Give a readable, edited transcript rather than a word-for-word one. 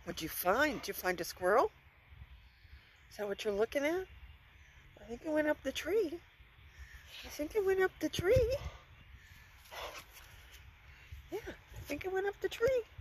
What'd you find? Did you find a squirrel? Is that what you're looking at? I think it went up the tree. I think it went up the tree. Yeah, I think it went up the tree.